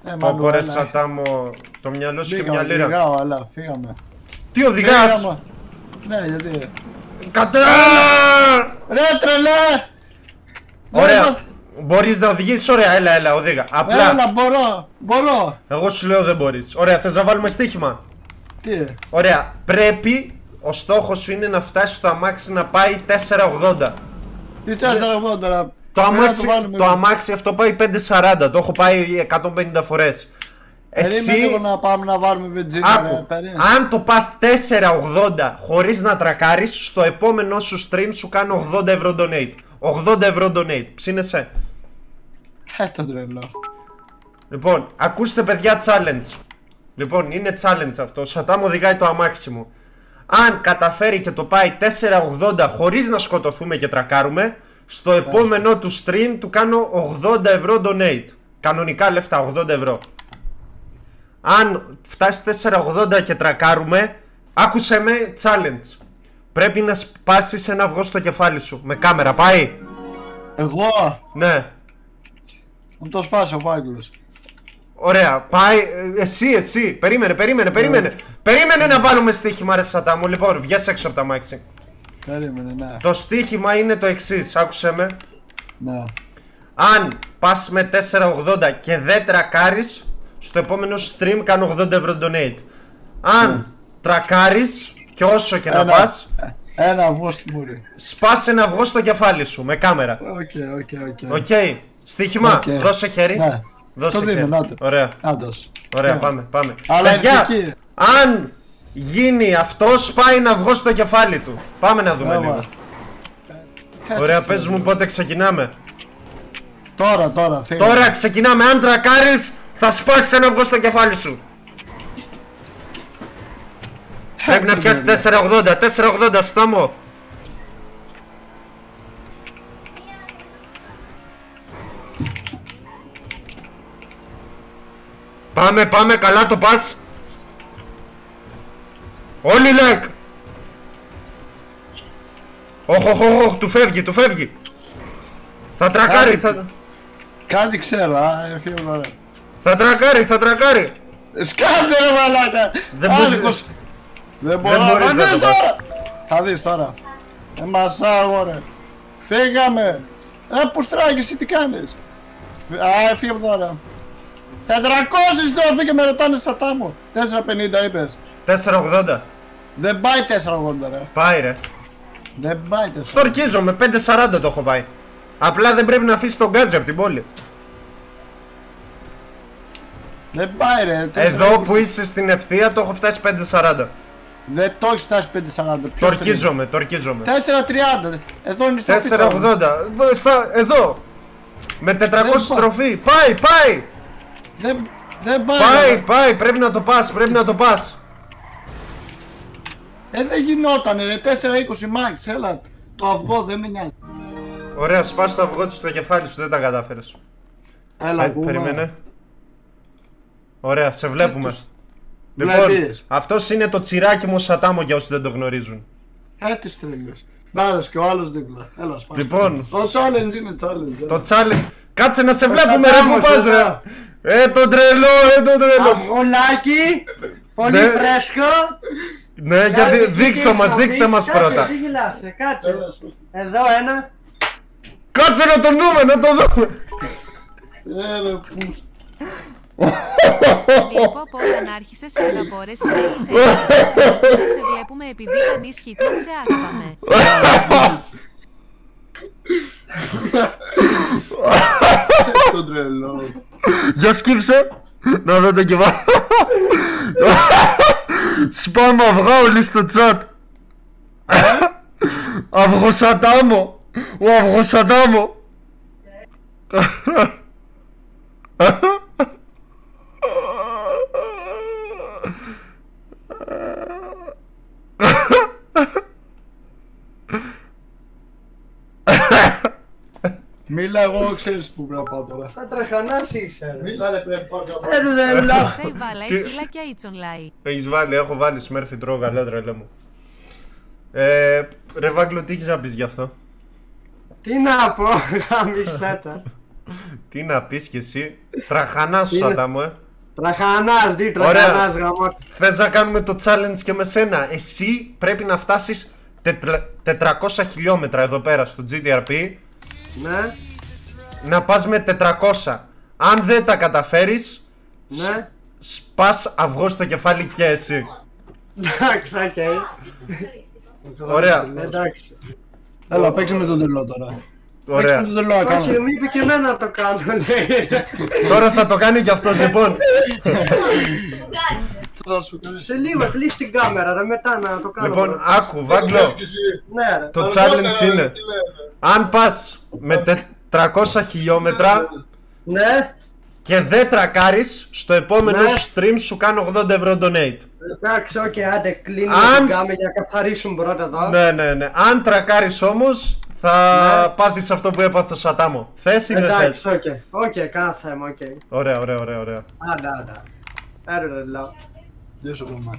Πόρε Σατάμο, το μυαλό σου και μια λίρα. Οδηγάω, αλλά φύγαμε. Τι οδηγάς? Ναι, γιατί. Κατρά! Ρε τρελέ! Ωραία. Μπορείς να οδηγήσεις, ωραία, έλα, οδήγα. Απλά. Έλα, μπορώ. Εγώ σου λέω δεν μπορείς. Ωραία, θες να βάλουμε στοίχημα? Τι? Ωραία, πρέπει. Ο στόχος σου είναι να φτάσει στο αμάξι να πάει 480. Τι 480? Το αμάξι αυτό πάει 540. Το έχω πάει 150 φορές. Εσύ λίγο να πάμε να βάλουμε βενζίνα. Αν το πας 480 χωρίς να τρακάρεις, στο επόμενο σου stream σου κάνω 80 ευρώ donate. 80 ευρώ donate. Ψήνεσαι? Το τρελό. Λοιπόν, ακούστε παιδιά challenge. Λοιπόν, είναι challenge αυτό. Ο Σατάμ οδηγάει το αμάξι μου. Αν καταφέρει και το πάει 480 χωρίς να σκοτωθούμε και τρακάρουμε, στο επόμενο του stream του κάνω 80 ευρώ donate. Κανονικά λεφτά, 80 ευρώ. Αν φτάσει 480 και τρακάρουμε, άκουσε με challenge. Πρέπει να σπάσεις ένα αυγό στο κεφάλι σου. Με κάμερα, πάει? Εγώ? Ναι. Μου το σπάσει ο Πάγκλος. Ωραία, πάει. Εσύ. Περίμενε. Περίμενε να βάλουμε στοίχημα, ρε Σατάμου. Λοιπόν, βγες έξω από τα μάξι. Περίμενε, ναι. Το στοίχημα είναι το εξής, άκουσε με. Ναι. Αν πας με 480 και δεν τρακάρεις, στο επόμενο stream κάνω 80 ευρώ donate. Αν τρακάρεις, και όσο και να πας, ένα αυγό στη μούρη. σπάσε ένα αυγό στο κεφάλι σου, με κάμερα. Οκ. Στοίχημα, δώσε χέρι. Ναι. Δώσε το χέρι. δίνω, Ωραία. Ωραία, πάμε. Αλλά παιδιά, αν γίνει αυτό, σπάει ένα αυγό στο κεφάλι του. Πάμε να δούμε λίγο. Ωραία, πες μου πότε ξεκινάμε. Τώρα. Τώρα ξεκινάμε. Αν τρακάρεις, θα σπάσεις ένα αυγό στο κεφάλι σου. Πρέπει να πιάσει 480. 480, Στάμο. Πάμε, καλά το πας. Όλοι like. Όχι, του φεύγει. Θα τρακάρει, Κάτι ξέρω, θα τρακάρει. Σκάτσε ρε μαλάκα. Δεν μπορείς να το πας. Θα δεις τώρα. Μασάγω ρε. Φύγαμε. Ρε Πουστράκη, εσύ τι κάνεις? Φύγαμε τώρα. 400 τώρα φύγε, με ρωτάνε Σατάμο. 450 είπες. 480. Δεν πάει 480 ρε. Πάει ρε. Δεν πάει 480. Στορκίζομαι, 540 το έχω πάει. Απλά δεν πρέπει να αφήσει τον γκάζι από την πόλη. Δεν πάει ρε. Εδώ που είσαι στην ευθεία το έχω φτάσει 540. Δεν το έχεις φτάσει 540. Τορκίζομαι. 430. Εδώ είναι στο 480. Εδώ. Με 400 στροφή. Πάει. Δεν πάει. Πάει. Πρέπει να το πας. Δεν γινότανε ρε. 420 max. Έλα. Το αυγό δεν με νοιάζει. Ωραία, σπάς το αυγό του στο κεφάλι σου. Δεν τα κατάφερες. Έλα, περίμενε. Ωραία, σε βλέπουμε. Λοιπόν, αυτός είναι το τσιράκι μου Σατάμο για όσοι δεν το γνωρίζουν. Τι τρέλες. Νάρες και ο άλλος δίπλα. Έλα, σπάς. Λοιπόν, το challenge είναι challenge. Το challenge. Κάτσε να σε βλέπουμε ρε που πας ρε. Το τρελό. Αυγολάκι. Πολύ φρέσκο. Ναι, γιατί δείξε μας πρώτα. Τι γελάσαι, κάτσε. Εδώ ένα. Κάτσε να το δούμε, να το δούμε. Βλέπω πως αν άρχισες και να μπορέσεις να έχεις σε βλέπουμε επειδή κανείς χιτών σε άσπαμε. Το τρελό. Για σκύψε. Να δω το κεφάλι. Σπάμε αυγά όλοι στο τσάτ. Αυγοσατάμο. Ο αυγοσατάμο. Μίλα, εγώ ξέρεις που πρέπει να πάω τώρα. Θα τραχανάς είσαι ρε. Μίλα ρε, πρέπει να πάω κάπου. Σέι βάλα, φυλάκια Ιτσον Λάι. Έχεις βάλει, έχω βάλει Smurfy τρώω καλά τρελέ μου. Ρε Βάγκλο, τι έχεις να πεις γι' αυτό? Τι να πω, γαμισέτα. Τι να πεις κι εσύ. Τραχανάς σου, Σατάμο, Τραχανάς, τι τραχανάς γαμώ. Θες να κάνουμε το challenge και με σένα. Εσύ πρέπει να φτάσεις 400 χιλιόμετρα εδώ πέρα στο GTRP. Ναι. Να πας με 400. Αν δεν τα καταφέρεις, Ναι. σπάς αυγό στο κεφάλι και εσύ. Εντάξει, οκ. Ωραία. Εντάξει. Έλα, παίξε με τον τρελό τώρα. Ωραία. Παίξε με τον τρελό να Όχι, κάνω. μου είπε και εμένα να το κάνω, λέει. Τώρα θα το κάνει κι αυτός, λοιπόν. Θα σου κάνει. Σε λίγο, κλείσει την κάμερα, ρε, μετά να το κάνω. Λοιπόν, πρώτα. άκου, Βάγκλο. Ναι, ρε. Το challenge είναι, αν πας με 400 χιλιόμετρα Ναι. και δεν τρακάρεις, στο επόμενο Ναι. stream σου κάνω 80 ευρώ donate. Εντάξει, οκ, άντε, κλείνουμε Αν- την κάμερα για να καθαρίσουν πρώτα εδώ. Ναι. Αν τρακάρεις όμως, θα Ναι. πάθεις αυτό που έπαθε ο Σατάμο. Θες ή δεν Εντάξει, θες? οκ, κάνα θέμα, οκ. Ωραία. Άντε. Έρε, ρε, λέω. Γεια σου, κομμά.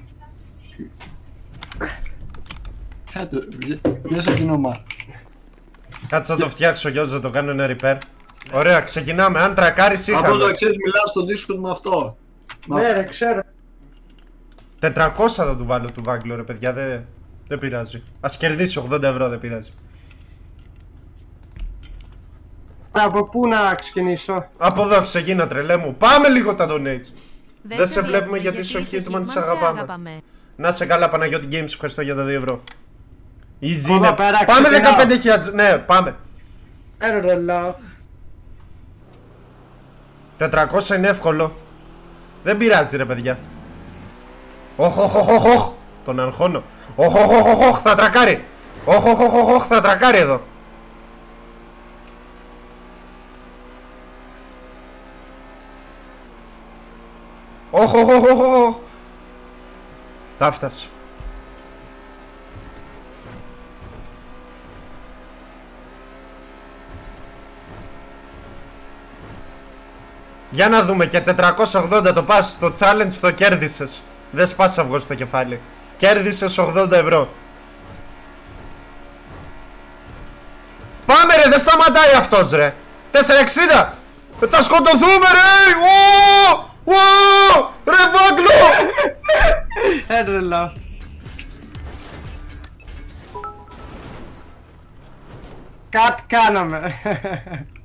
Γεια σου, κοινόμα. Κάτσε να το φτιάξω κι να το κάνω ένα repair. Ωραία, ξεκινάμε. Αν τρακάρεις Από το είχαμε. ξέρεις, μιλάω στο Discord με αυτό. Ναι, ρε, ξέρω. 400 θα του βάλω του Βάγκλο, ρε παιδιά, δεν πειράζει. Ας κερδίσει 80 ευρώ, δεν πειράζει. Από πού να ξεκινήσω? Από εδώ ξεκίνα, τρελέ μου. Πάμε λίγο τα donates. Δεν σε βλέπουμε βλέπουμε γιατί είσαι ο Hitman, σε σε αγαπάμε. Να σε καλά, Παναγιώτη Games, ευχαριστώ για τα 2 ευρώ. Easy Εδώ είναι. πέρα Πάμε ξεκινάω. 15.000. Ναι, πάμε. Έρε, ρε, λέω. 400 είναι εύκολο. Δεν πειράζει, ρε παιδιά. Οχ. Τον αγχώνω. Οχ, θα τρακάρει. Οχ, θα τρακάρει εδώ. Οχ. Τα φτάσε. Για να δούμε, και 480 το πας, το challenge το κέρδισες. Δεν σπάσεις αυγό στο κεφάλι. Κέρδισες 80 ευρώ. Πάμε ρε, δεν σταματάει αυτός ρε. 460. Θα σκοτωθούμε ρε. Ρε Βάγκλο. Έρε, ρε, λέω. Κάτι κάναμε.